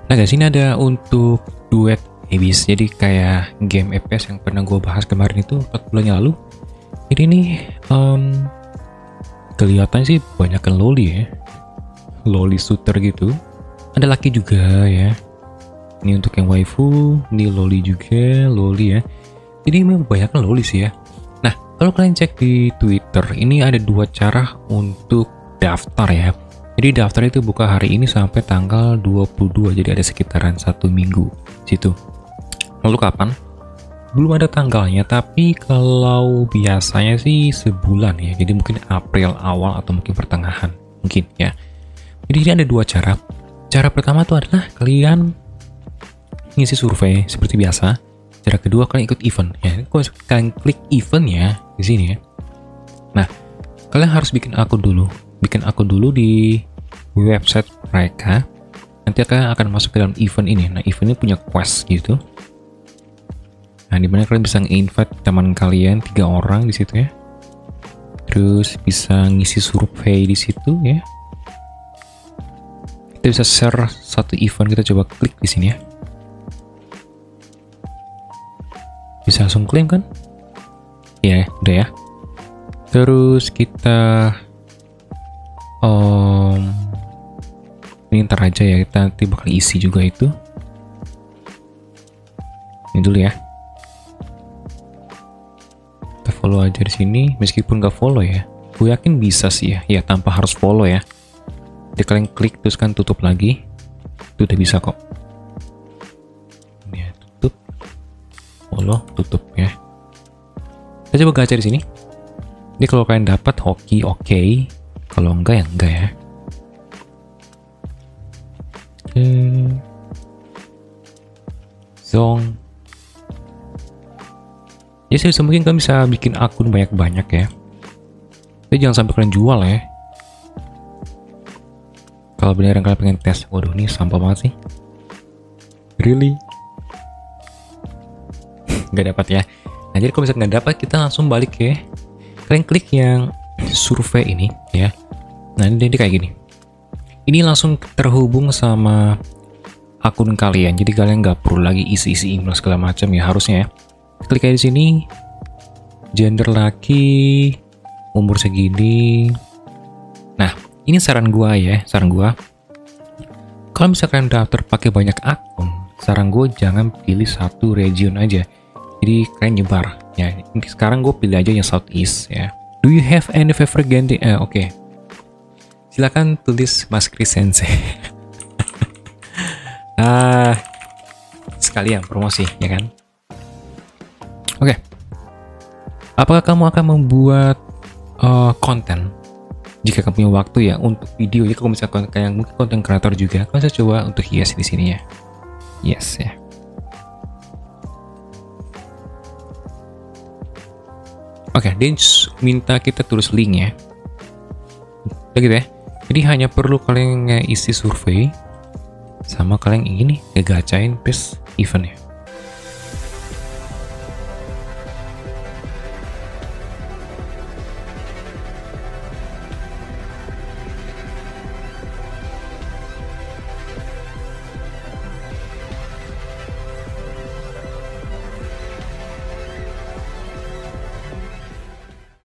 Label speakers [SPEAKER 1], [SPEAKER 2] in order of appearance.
[SPEAKER 1] Nah guys, ini ada untuk duet Abyss. Jadi kayak game FPS yang pernah gue bahas kemarin itu 4 bulan yang lalu. Jadi ini kelihatan sih banyakkan loli ya, loli shooter gitu. Ada laki juga ya. Ini untuk yang waifu, ini loli juga, loli ya. Jadi memang banyakkan loli sih ya. Nah, kalau kalian cek di Twitter, ini ada 2 cara untuk daftar ya. Jadi daftar itu buka hari ini sampai tanggal 22, jadi ada sekitaran 1 minggu situ. Lalu kapan? Belum ada tanggalnya, tapi kalau biasanya sih sebulan ya. Jadi mungkin April awal atau mungkin pertengahan, mungkin ya. Jadi ini ada 2 cara. Cara pertama itu adalah kalian ngisi survei seperti biasa. Cara kedua kalian ikut event ya. Kalian klik event ya di sini ya. Nah, kalian harus bikin akun dulu. Bikin akun dulu di website mereka. Nanti kalian akan masuk ke dalam event ini. Nah, event ini punya quest gitu. Nah, dimana kalian bisa nge-invite teman kalian 3 orang di situ ya. Terus bisa ngisi survei di situ ya. Kita bisa share satu event, kita coba klik di sini ya. Bisa langsung klaim kan? Ya, udah ya. Terus kita ini ntar aja ya, kita nanti bakal isi juga itu. Ini dulu ya. Kita follow aja di sini, meskipun nggak follow ya. Gue yakin bisa sih ya, ya tanpa harus follow ya. Jadi kalian klik terus kan tutup lagi, itu udah bisa kok. Ya, tutup, follow, tutup ya. Kita coba gacha di sini. Jadi kalau kalian dapat hoki, oke. Kalau enggak ya enggak ya. Zong. Ya sih, mungkin kalian bisa bikin akun banyak-banyak ya. Tapi jangan sampai kalian jual ya. Kalau beneran kalian pengen tes, waduh ini sampah banget sih. Really? Nggak dapat ya. Nah, jadi kalau misalnya nggak dapat, kita langsung balik ya. Kalian klik yang survei ini ya. Nah, ini kayak gini. Ini langsung terhubung sama akun kalian. Jadi kalian nggak perlu lagi isi-isi email segala macam ya, harusnya ya. Klik aja di sini. Gender laki, umur segini. Nah, ini saran gua ya, saran gua. Kalau misalkan daftar pakai banyak akun, saran gue jangan pilih satu region aja. Jadi kalian nyebar ya. Ini sekarang gue pilih aja yang Southeast ya. Do you have any favorite Genshin? Oke. Silakan tulis Mas Chris Sensei. Sekalian promosi ya kan. Oke. Apakah kamu akan membuat konten jika kamu punya waktu ya untuk video ya? Kalau misalkan kayak mungkin konten kreator juga, kalian bisa coba untuk hias di sini ya. Yes ya. Oke, dia minta kita tulis link ya. Udah gitu ya. Jadi hanya perlu kalian isi survei sama kalian ini ngegacain pas event ya.